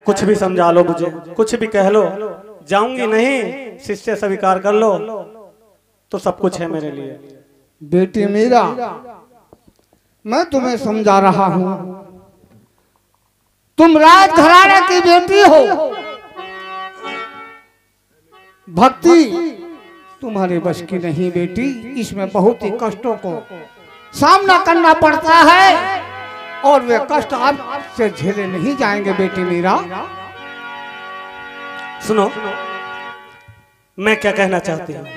कुछ भी समझा लो मुझे, कुछ भी कह लो, जाऊंगी नहीं। शिष्य स्वीकार कर लो तो सब कुछ है मेरे लिए। बेटी मीरा, मैं तुम्हें समझा रहा हूं, तुम राजघराने की बेटी हो। भक्ति तुम्हारे बस की नहीं बेटी, इसमें बहुत ही कष्टों को सामना करना पड़ता है और वे कष्ट आपसे झेले नहीं जाएंगे बेटी मीरा। सुनो मैं क्या कहना चाहती हूँ।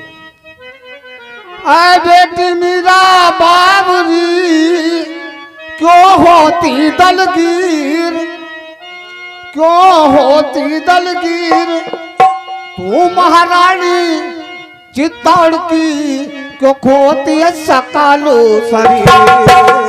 आए बेटी मीरा बाबरी, क्यों होती दलगीर, क्यों होती दलगीर, तू महारानी चित्तौड़ की क्यों खोती है सकालो शरीर।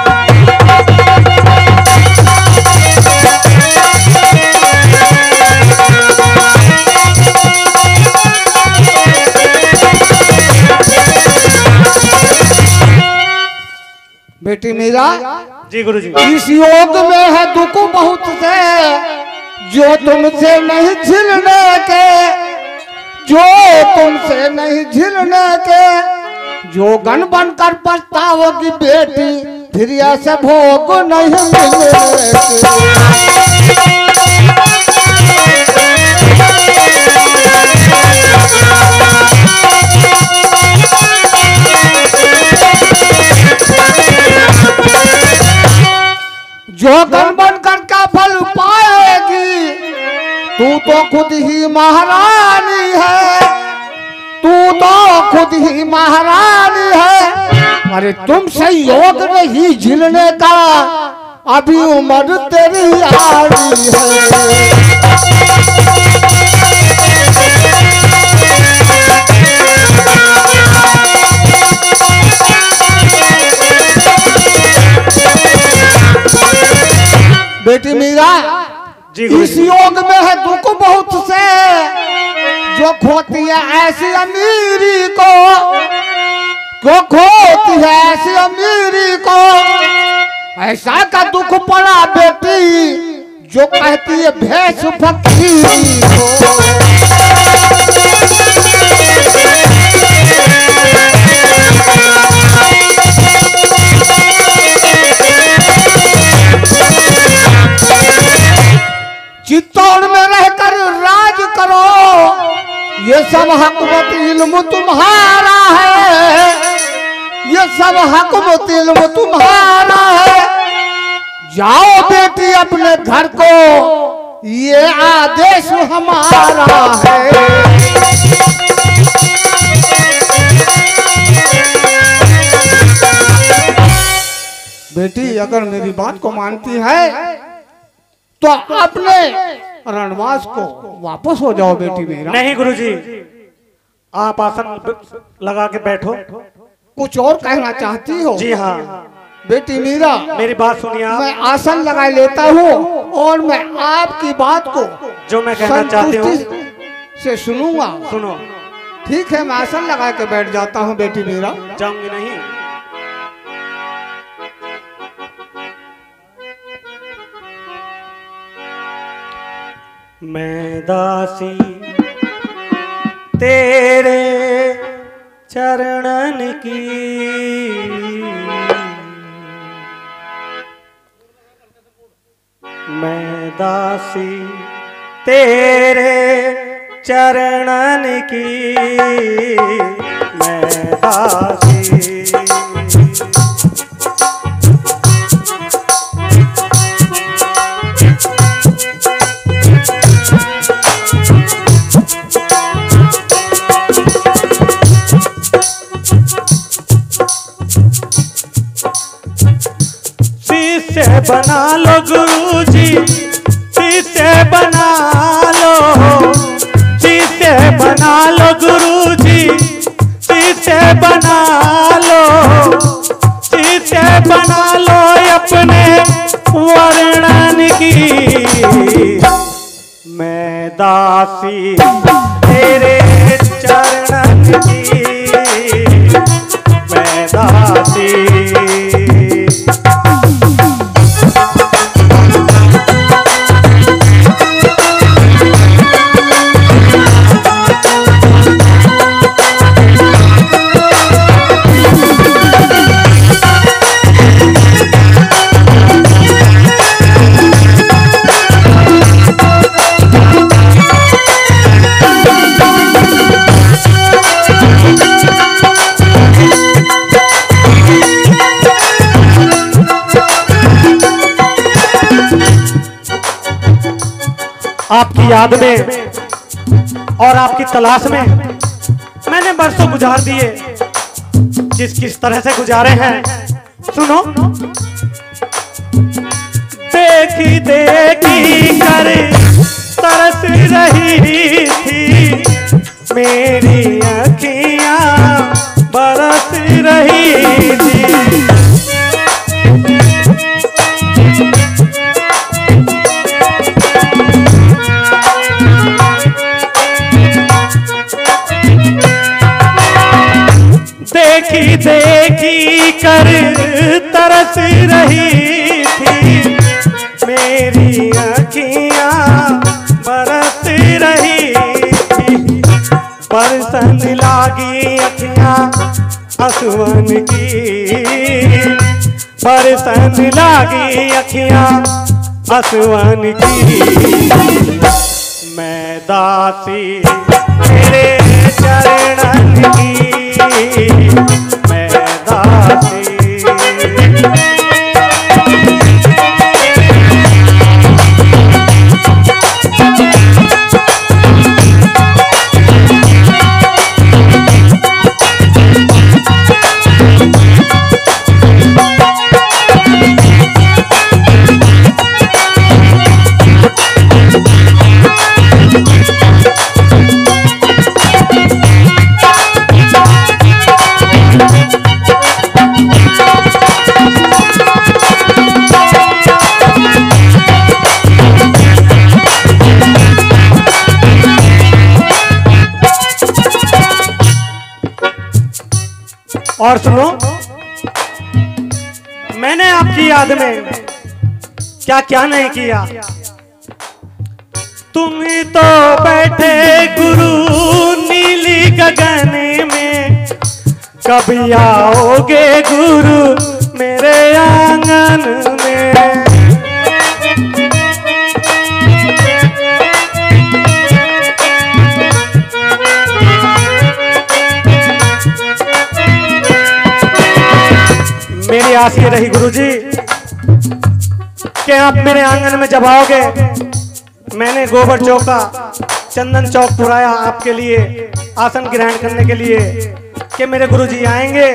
बेटी मीरा जी गुरुजी। इस योग में है दुख बहुत से, जो तुमसे नहीं झिलने के, जो तुमसे नहीं झिलने के, जो गन बनकर पछताओगी बेटी, फिर ऐसे भोग नहीं मिलेंगे। जो गन बनकर का फल पाएगी, तू तो खुद ही महारानी है, तू तो खुद ही महारानी है। अरे तुमसे योग नहीं झिलने का, अभी उम्र तेरी आ रही है। बेटी मीरा जी इस योग में है दुख बहुत से, जो खोती है ऐसी अमीरी को, जो खोती है ऐसी अमीरी को, ऐसा का दुख पड़ा बेटी, जो कहती है भैंस फकीरी को। चित्तौड़ में रहकर राज करो, ये सब हकमत इल्म तुम्हारा है, ये सब हकमत इल्म तुम्हारा है। जाओ बेटी अपने घर को, ये आदेश हमारा है। बेटी अगर मेरी बात को मानती है तो अपने रणवास को वापस हो जाओ बेटी मेरा। नहीं गुरुजी, आप आसन लगा के बैठो। कुछ और कहना चाहती हो? जी हाँ बेटी मीरा, मेरी बात सुनिए आप। मैं आसन लगा लेता हूँ और मैं आपकी बात को जो मैं कहना चाहती हूँ से सुनूंगा। सुनो। ठीक है, मैं आसन लगा के बैठ जाता हूँ बेटी मीरा। जाऊंगी नहीं। मैं दासी तेरे चरणन की, मैं दासी तेरे चरणन की, मैं दासी। शिष्य बना लो गुरुजी, शिष्य बना लो, शिष्य बना लो गुरुजी, शिष्य बना लो, शिष्य बना लो अपने वर्णन की। मैं दासी तेरे चरणन की, मैं दासी। आपकी याद में और आपकी तलाश में मैंने बरसों गुजार दिए। किस तरह से गुजारे हैं सुनो। देखी देखी कर तरस रही थी मेरी अखियां बरस रही थी। देखी देखी कर तरस रही थी मेरी अखियां बरस रही थी। बरसन लागी अखियां आंसुअन की, बरसन लागी अखियां आंसुअन की। मैं दासी तेरे चरणन की, मैं दासी। और सुनो, मैंने आपकी याद में क्या क्या नहीं किया। तुम तो बैठे गुरु नीली गगन में, कभी आओगे गुरु मेरे आंगन में। मेरी आस ये रही गुरुजी कि आप मेरे आंगन में जब आओगे, मैंने गोबर चौका चंदन चौक पुराया आपके लिए आसन ग्रहण करने के लिए कि मेरे गुरुजी आएंगे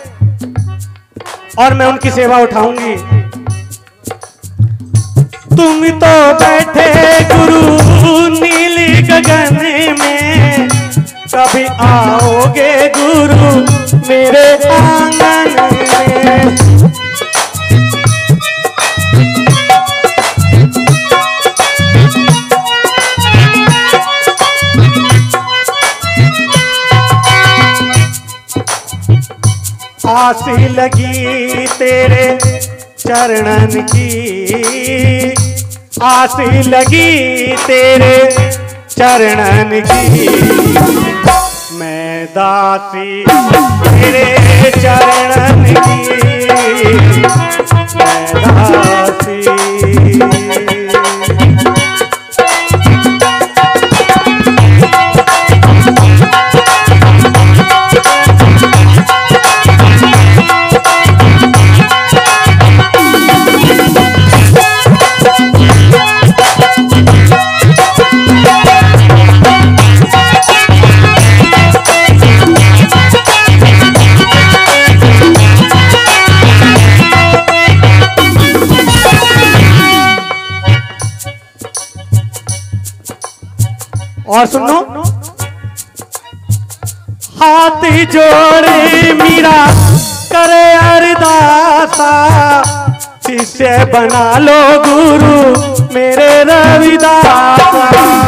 और मैं उनकी सेवा उठाऊंगी। तुम तो बैठे गुरु नीली गगन में, कभी आओगे गुरु मेरे आंगन में। आसी लगी तेरे चरणन की, आसी लगी तेरे चरणन की। मैं दासी तेरे चरणन की, मैं दासी। और सुनो, हाथ जोड़े मीरा करे अरदासा, शिष्य बना लो गुरु मेरे रविदासा।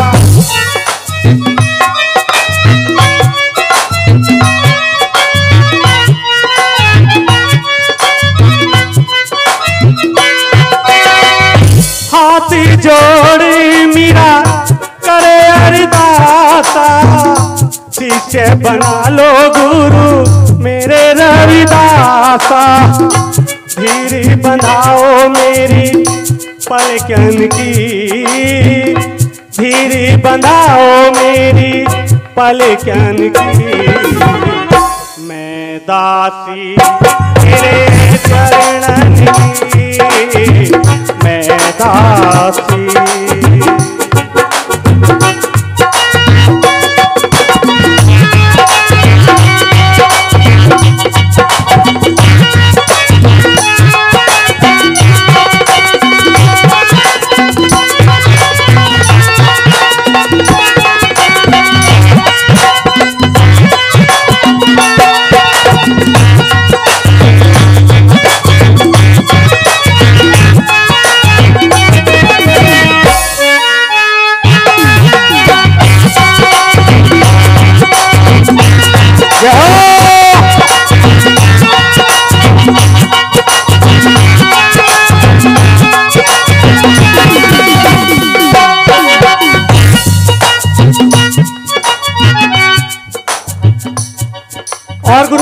हाथ जोड़े मीरा करे अरदासा, शिष्य बना लो गुरु मेरे रविदासा। धीरे बंधाओ मेरी पलकन की, धीरे बंधाओ मेरी पलकन की। मैं दासी तेरे चरणन की, मैं दासी।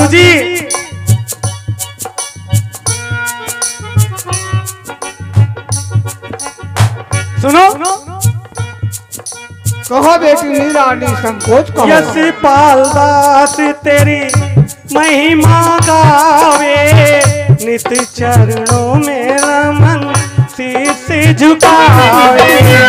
गुरुजी सुनो, कहो बेटी मीरा, निसंकोच कहो। यश पाल दास तेरी महिमा गावे, नित चरणों में रमन शीश झुकावे।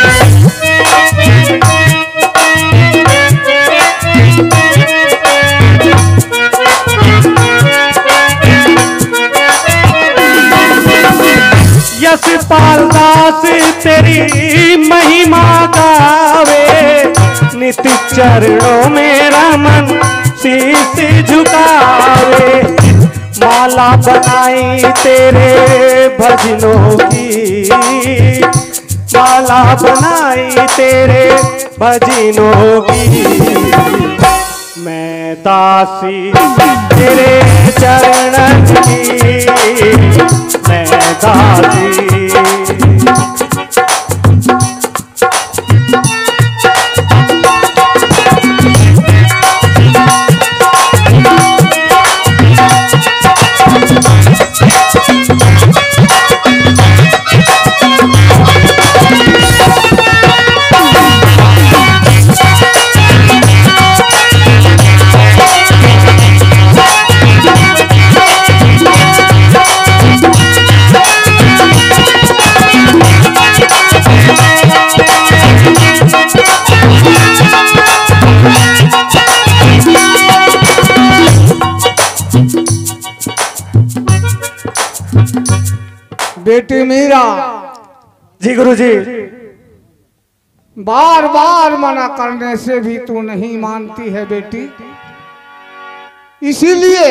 यश पाल दास तेरी महिमा गावे, नित चरणों में रमन शीश झुकावे। माला बनाई तेरे भजनों की, माला बनाई तेरे भजनों की। मैं दासी तेरे चरणन की, मैं दासी। बेटी मीरा। जी गुरुजी। बार बार मना करने से भी तू नहीं मानती है बेटी, इसीलिए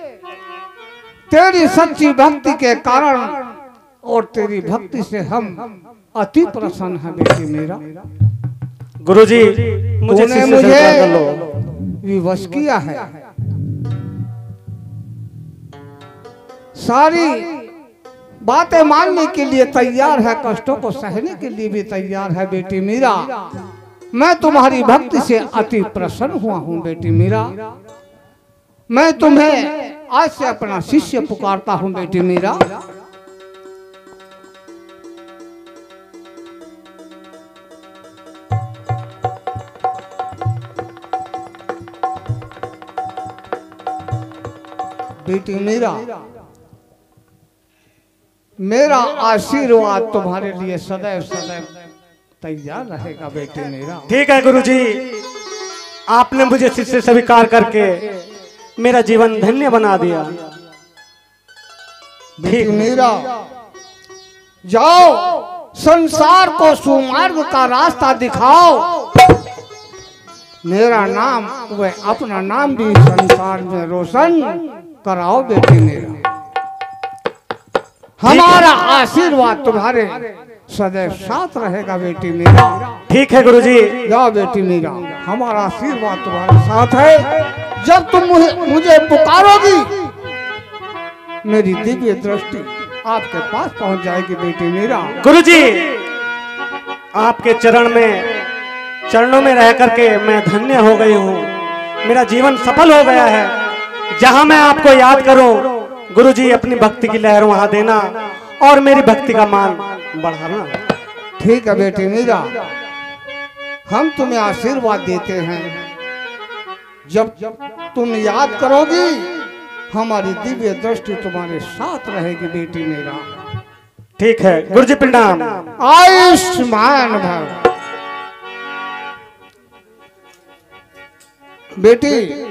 तेरी सच्ची भक्ति के कारण और तेरी भक्ति से हम अति प्रसन्न हैं बेटी मीरा। गुरुजी मुझे विवश किया है, सारी बातें मानने के लिए तैयार है, कष्टों को सहने के लिए भी तैयार है बेटी मीरा। मैं तुम्हारी भक्ति से अति प्रसन्न हुआ हूँ बेटी मीरा। मैं तुम्हें आज से अपना शिष्य पुकारता हूँ बेटी मीरा। बेटी मीरा, मेरा आशीर्वाद तुम्हारे लिए सदैव सदैव तैयार रहेगा बेटी मीरा। ठीक है गुरुजी, आपने मुझे शिष्य स्वीकार करके मेरा जीवन धन्य बना दिया। बेटी मीरा, जाओ संसार को सुमार्ग का रास्ता दिखाओ। मेरा नाम व अपना नाम भी संसार में रोशन कराओ बेटी मीरा। हमारा आशीर्वाद तुम्हारे सदैव साथ रहेगा बेटी मीरा। ठीक है गुरुजी। जाओ बेटी मीरा, हमारा आशीर्वाद तुम्हारे साथ है। जब तुम मुझे पुकारोगी, मेरी दिव्य दृष्टि आपके पास पहुंच जाएगी बेटी मीरा। गुरुजी, आपके चरणों में रह करके मैं धन्य हो गई हूँ। मेरा जीवन सफल हो गया है। जहाँ मैं आपको याद करूं, गुरुजी अपनी भक्ति की लहर वहां देना और मेरी भक्ति का मान बढ़ाना। ठीक है बेटी मीरा, हम तुम्हें आशीर्वाद देते हैं। जब तुम याद करोगी, हमारी दिव्य दृष्टि तुम्हारे साथ रहेगी बेटी मीरा। ठीक है गुरुजी, प्रणाम। आयुष्मान भव। बेटी